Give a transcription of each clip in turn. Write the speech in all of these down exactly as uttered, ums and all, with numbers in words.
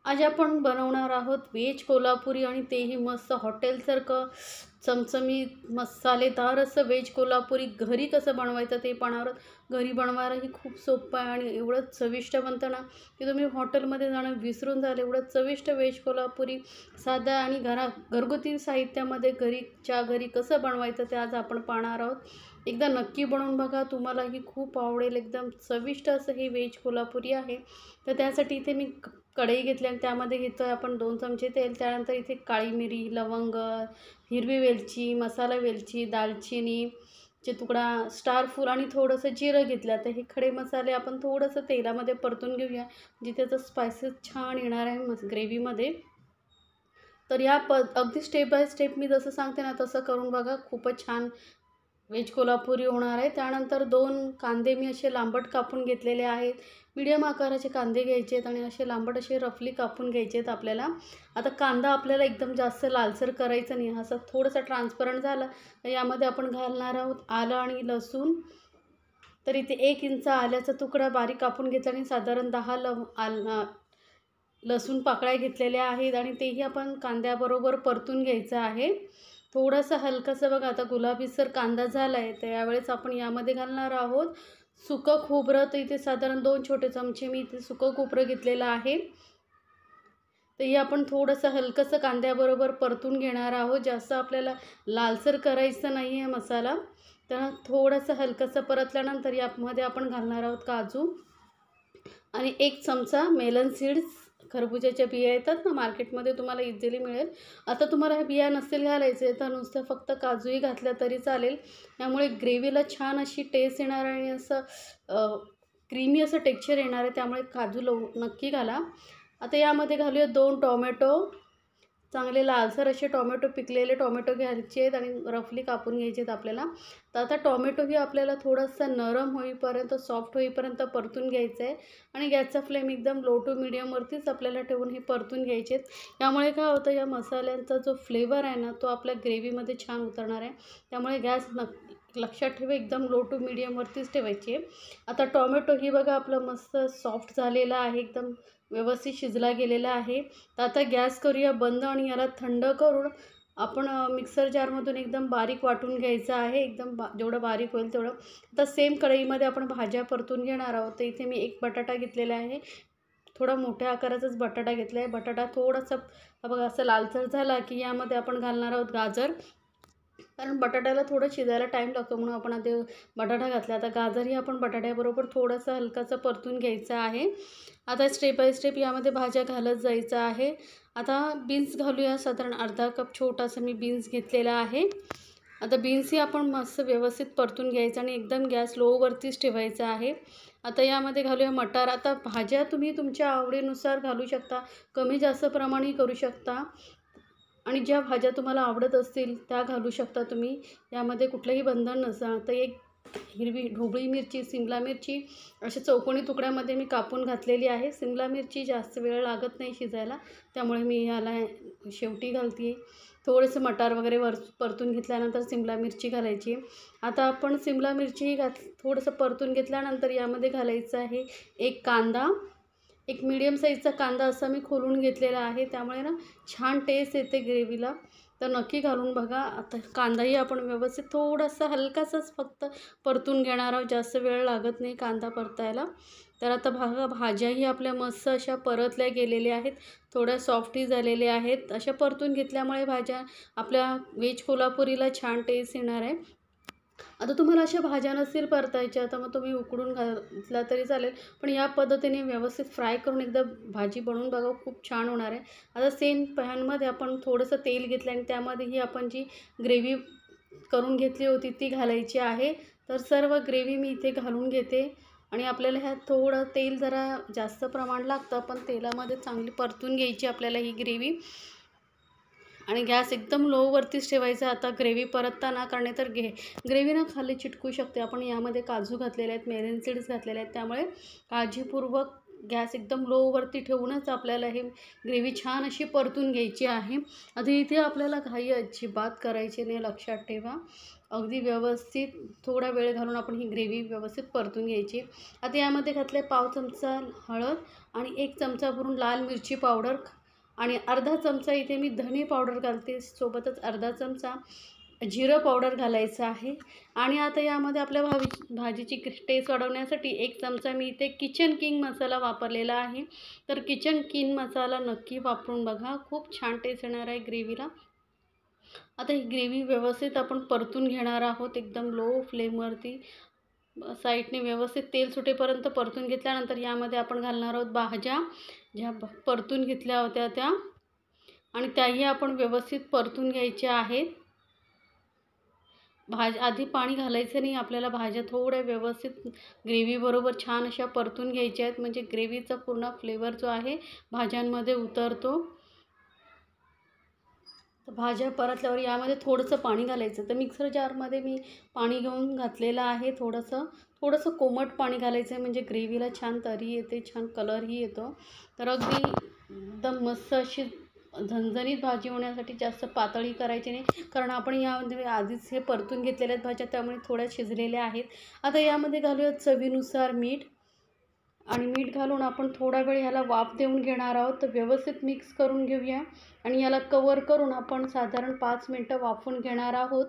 आज आपण बनवणार आहोत व्हेज कोल्हापुरी आणि तेही मस्त हॉटेलसारखं चमचमीत मसालेदार असं व्हेज कोल्हापुरी घरी कसं बनवायचं ते पाहणार आहोत। घरी बनवायलाही खूप सोपं आहे आणि एवढं चविष्ट बनतं ना की तुम्ही हॉटेलमध्ये जाणं विसरून जाल। एवढं चविष्ट व्हेज कोल्हापुरी साध्या आणि घरा घरगुती साहित्यामध्ये घरीच्या घरी कसं बनवायचं ते आज आपण पाहणार आहोत। एकदा नक्की बनवून बघा, तुम्हालाही खूप आवडेल। एकदम चविष्ट असं हे व्हेज कोल्हापुरी आहे। तर त्यासाठी इथे मी कढई घेतली आणि त्यामध्ये घेतो आहे आपण दोन चमचे तेल। त्यानंतर इथे काळी मिरी, लवंग, हिरवी वेलची, मसाला वेलची, दालचिनीचे तुकडा, स्टार फूल आणि थोडंसं जिरं घेतलं। तर हे खडे मसाले आपण थोडंसं तेलामध्ये परतून घेऊया, जिथे त्याचं स्पायसेस छान येणार आहे मस ग्रेव्हीमध्ये। तर या प अगदी स्टेप बाय स्टेप मी जसं सांगते ना तसं करून बघा, खूपच छान व्हेज कोल्हापुरी होणार आहे। त्यानंतर दोन कांदे मी असे लांबट कापून घेतलेले आहेत। मीडियम आकाराचे कांदे घ्यायचे आहेत आणि असे लांबट असे रफली कापून घ्यायचे आहेत आपल्याला। आता कांदा आपल्याला एकदम जास्त लालसर करायचं नाही, असं थोडंसं ट्रान्सपरंट झालं तर यामध्ये आपण घालणार आहोत आलं आणि लसूण। तर इथे एक इंच आल्याचा तुकडा बारीक कापून घेतला आणि साधारण दहा लव आल लसूण पाकळ्या घेतलेल्या आहेत आणि तेही आपण कांद्याबरोबर परतून घ्यायचं आहे। थोडंसं हलकंसं बघा आता गुलाबीसर कांदा झाला आहे, तर यावेळेस आपण यामध्ये घालणार आहोत सुकं खोबरं। तर इथे साधारण दोन छोटे चमचे मी इथे सुकं खोबरं घेतलेलं आहे। तर हे आपण थोडंसं हलकंसं कांद्याबरोबर परतून घेणार आहोत। जास्त आपल्याला लालसर करायचं नाही आहे मसाला। तर थोडंसं हलकंसं परतल्यानंतर यामध्ये आपण घालणार आहोत काजू आणि एक चमचा मेलन सीड्स। खरबुजाच्या बिया येतात ना मार्केटमध्ये, तुम्हाला इझिली मिळेल। आता तुम्हाला ह्या बिया नसतील घालायचे तर नुसतं फक्त काजूही घातल्या तरी चालेल। त्यामुळे ग्रेव्हीला छान अशी टेस्ट येणार आणि असं क्रीमी असं टेक्स्चर येणार आहे, त्यामुळे काजू लव नक्की घाला। आता यामध्ये घालूया दोन टोमॅटो, चांगले लालसर असे टोमॅटो, पिकलेले टोमॅटो घ्यायचे आहेत आणि रफली कापून घ्यायचे आहेत आपल्याला। तर आता टोमॅटोही आपल्याला थोडंसं नरम होईपर्यंत, सॉफ्ट होईपर्यंत परतून घ्यायचं आहे आणि गॅसचा फ्लेम एकदम लो टू मीडियमवरतीच आपल्याला ठेवून हे परतून घ्यायचे आहेत। यामुळे काय होतं, या मसाल्यांचा जो फ्लेवर आहे ना तो आपल्या ग्रेव्हीमध्ये छान उतरणार आहे। त्यामुळे गॅस नक्की लक्षात ठेवा एकदम लो टू मीडियमवरतीच ठेवायची आहे। आता टोमॅटो ही बघा आपलं मस्त सॉफ्ट झालेला आहे, एकदम व्यवस्थित शिजला गेलेला आहे। तर आता गॅस करूया बंद आणि याला थंड करून आपण मिक्सर जारमधून एकदम बारीक वाटून घ्यायचं आहे, एकदम बा जेवढं बारीक होईल तेवढं। आता सेम कढईमध्ये आपण भाज्या परतून घेणार आहोत। तर इथे मी एक बटाटा घेतलेला आहे, थोडा मोठ्या आकाराचाच बटाटा घेतला आहे। बटाटा थोडासा बघा असं लालसर झाला की यामध्ये आपण घालणार आहोत गाजर, कारण बटाट्याला थोडं शिजायला टाईम लागतो म्हणून आपण आधी बटाटा घातला। आता गाजरही आपण बटाट्याबरोबर थोडंसं हलकाचं परतून घ्यायचं आहे। आता स्टेप बाय स्टेप यामध्ये भाज्या घालत जायचं आहे। आता बीन्स घालूया, साधारण अर्धा कप छोटासा मी बीन्स घेतलेला आहे। आता बीन्सही आपण मस्त व्यवस्थित परतून घ्यायचं आणि एकदम गॅस लोवरतीच ठेवायचा आहे। आता यामध्ये घालूया मटार। आता भाज्या तुम्ही तुमच्या आवडीनुसार घालू शकता, कमी जास्त प्रमाणही करू शकता आणि ज्या भाज्या तुम्हाला आवडत असतील त्या घालू शकता तुम्ही, यामध्ये कुठलंही बंधन नसतं। तर एक हिरवी ढोबळी मिरची, सिमला मिरची अशा चौकोनी तुकड्यामध्ये मी कापून घातलेली आहे। सिमला मिरची जास्त वेळ लागत नाही शिजायला, त्यामुळे मी याला शेवटी घालते। थोडेसे मटार वगैरे वर परतून घेतल्यानंतर सिमला मिरची घालायची। आता आपण सिमला मिरचीही घात थोडंसं परतून घेतल्यानंतर यामध्ये घालायचं आहे एक कांदा, एक मीडियम साईजचा कांदा असा मी खोलून घेतलेला आहे, त्यामुळे ना छान टेस्ट येते ग्रेव्हीला। तर नक्की घालून बघा। आता कांदाही आपण व्यवस्थित थोडासा हलकासाच फक्त परतून घेणार आहोत, जास्त वेळ लागत नाही कांदा परतायला। तर आता बघा भाज्याही आपल्या मस्त अशा परतल्या गेलेल्या आहेत, थोड्या सॉफ्टही झालेल्या आहेत। अशा परतून घेतल्यामुळे भाज्या आपल्या व्हेज कोल्हापुरीला छान टेस्ट येणार आहे। आता तुम्हाला अशा भाज्या नसतील परतायच्या तर मग तुम्ही उकडून घातला तरी चालेल, पण या पद्धतीने व्यवस्थित फ्राय करून एकदा भाजी बनवून बघा, खूप छान होणार आहे। आता सेम पॅनमध्ये आपण थोडंसं तेल घेतलं आणि त्यामध्येही आपण जी ग्रेव्ही करून घेतली होती ती घालायची आहे। तर सर्व ग्रेव्ही मी इथे घालून घेते आणि आपल्याला ह्यात थोडं तेल जरा जास्त प्रमाण लागतं, पण तेलामध्ये चांगली परतून घ्यायची आपल्याला ही ग्रेव्ही आणि गॅस एकदम लोवरतीच ठेवायचा आता ग्रेव्ही परतताना, कारण तर गे ग्रेव्ही ना खाली चिटकू शकते। आपण यामध्ये काजू घातलेले आहेत, मेलन सीड्स घातलेले आहेत, त्यामुळे काळजीपूर्वक गॅस एकदम लोवरती ठेवूनच आपल्याला हे ग्रेव्ही छान अशी परतून घ्यायची आहे। आता इथे आपल्याला घाई अजिबात करायची नाही, लक्षात ठेवा। अगदी व्यवस्थित थोडा वेळ घालून आपण ही ग्रेव्ही व्यवस्थित परतून घ्यायची. आता यामध्ये घातले पाव चमचा हळद आणि एक चमचा भरून लाल मिरची पावडर आणि अर्धा चमचा इथे मी धने पावडर घालते. सोबतच अर्धा चमचा जिरं पावडर घालायचं आहे. आणि आता यामध्ये आपल्या भाजी भाजीची टेस्ट वाढवण्यासाठी एक चमचा मी इथे किचन किंग मसाला वापरलेला आहे. तर किचन किंग मसाला नक्की वापरून बघा, खूप छान टेस्ट येणार आहे ग्रेव्हीला. आता ही ग्रेव्ही व्यवस्थित आपण परतून घेणार आहोत एकदम लो फ्लेमवरती. साईडने व्यवस्थित तेल सुटेपर्यंत परतून घेतल्यानंतर यामध्ये आपण घालणार आहोत भाज्या ज्या परतून घेतल्या होत्या त्या, आणि त्याही आपण व्यवस्थित परतून घ्यायच्या आहेत. भाज आधी पाणी घालायचं नाही आपल्याला. भाज्या थोड्या व्यवस्थित ग्रेव्हीबरोबर छान अशा परतून घ्यायच्या आहेत, म्हणजे ग्रेव्हीचा पूर्ण फ्लेवर जो आहे भाज्यांमध्ये उतरतो. तर भाज्या परतल्यावर यामध्ये थोडंसं पाणी घालायचं. तर मिक्सर जारमध्ये मी पाणी घेऊन घातलेलं आहे. थोडंसं थोडंसं कोमट पाणी घालायचं आहे, म्हणजे ग्रेव्हीला छान तरी येते, छान कलरही येतो. तर अगदी एकदम मस्त अशी झणझणीत भाजी होण्यासाठी जास्त पातळी करायची नाही, कारण आपण यामध्ये आधीच हे परतून घेतलेल्या आहेत भाज्या, त्यामुळे थोड्या शिजलेल्या आहेत. आता यामध्ये घालूया चवीनुसार मीठ, आणि मीठ घालून आपण थोडा वेळ ह्याला वाफ देऊन घेणार आहोत. तर व्यवस्थित मिक्स करून घेऊया आणि याला कवर करून आपण साधारण पाच मिनटं वाफवून घेणार आहोत.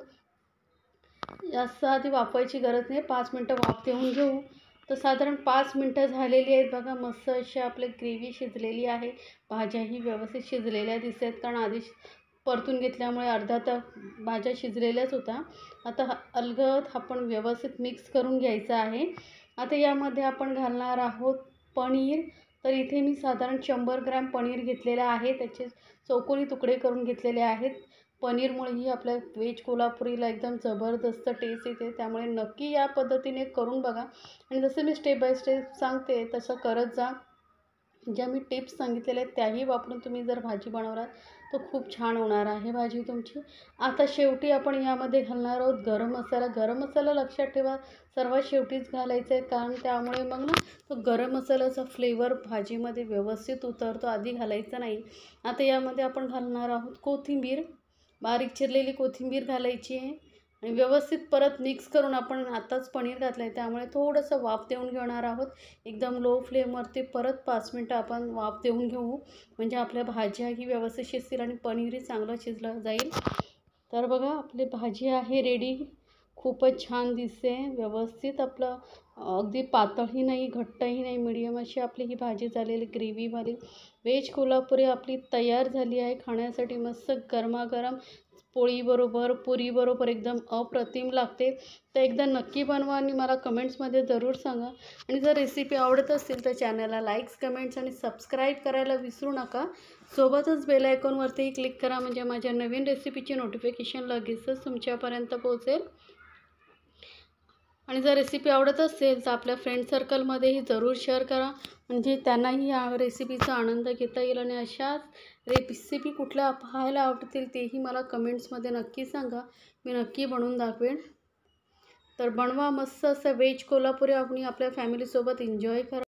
जास्त आधी वाफवायची गरज नाही, पाच मिनटं वाफ देऊन घेऊ. तर साधारण पाच मिनटं झालेली आहेत बघा. मस्त अशी आपली ग्रेव्ही शिजलेली आहे. भाज्याही व्यवस्थित शिजलेल्या दिसत आहेत, कारण आधी परतून घेतल्यामुळे अर्धा तास भाज्या शिजलेल्याच होत्या. आता अलगद आपण व्यवस्थित मिक्स करून घ्यायचं आहे. आता यामध्ये आपण घालणार आहोत पनीर. तर इथे मी साधारण शंभर ग्रॅम पनीर घेतलेलं आहे, त्याचे चौकोनी तुकडे करून घेतलेले आहेत. पनीरमुळेही आपल्या व्हेज कोल्हापुरीला एकदम जबरदस्त टेस्ट येते, त्यामुळे नक्की या पद्धतीने करून बघा. आणि जसं मी स्टेप बाय स्टेप सांगते तसं करत जा. ज्या मी टिप्स सांगितलेल्या आहेत त्याही वापरून तुम्ही जर भाजी बनवलात तर खूप छान होणार आहे भाजी तुमची. आता शेवटी आपण यामध्ये घालणार आहोत गरम मसाला. गरम मसाला लक्षात ठेवा सर्वात शेवटीच घालायचं आहे, कारण त्यामुळे मग ना तो गरम मसाल्याचा फ्लेवर भाजीमध्ये व्यवस्थित उतरतो, आधी घालायचं नाही. आता यामध्ये आपण घालणार आहोत कोथिंबीर. बारीक चिरलेली कोथिंबीर घालायची आहे आणि व्यवस्थित परत मिक्स करून आपण आताच पनीर घातलं आहे, त्यामुळे थोडंसं वाफ देऊन घेणार आहोत. एकदम लो फ्लेमवरती परत पाच मिनटं आपण वाफ देऊन घेऊ, म्हणजे आपल्या भाज्याही व्यवस्थित शिजतील आणि पनीरही चांगलं शिजलं जाईल. तर बघा आपली भाजी आहे रेडी. खूपच छान दिसते. व्यवस्थित आपलं अगदी पातळही नाही घट्टही नाही, मिडियम अशी आपली ही भाजी झालेली ग्रेव्हीवाली व्हेज कोल्हापुरी आपली तयार झाली आहे खाण्यासाठी. मस्त गरमागरम पोळीबरोबर पुरीबरोबर एकदम अप्रतिम लागते. तर एकदा नक्की बनवा आणि मला कमेंट्समध्ये जरूर सांगा. आणि जर रेसिपी आवडत असेल तर चॅनलला लाईक्स कमेंट्स आणि सबस्क्राईब करायला विसरू नका. सोबतच बेल आयकॉनवरतीही क्लिक करा, म्हणजे माझ्या नवीन रेसिपीची नोटिफिकेशन लगेचच तुमच्यापर्यंत पोहोचेल. आणि जर रेसिपी आवडत असेल तर आपल्या फ्रेंड सर्कलमध्येही जरूर शेअर करा, म्हणजे त्यांनाही या रेसिपीचा आनंद घेता येईल. आणि अशाच रेसिपी कुठल्या पाहायला आवडतील तेही मला कमेंट्समध्ये नक्की सांगा, मी नक्की बनवून दाखवेन. तर बनवा मस्त असं व्हेज कोल्हापुरी आणि आपल्या फॅमिलीसोबत एन्जॉय करा.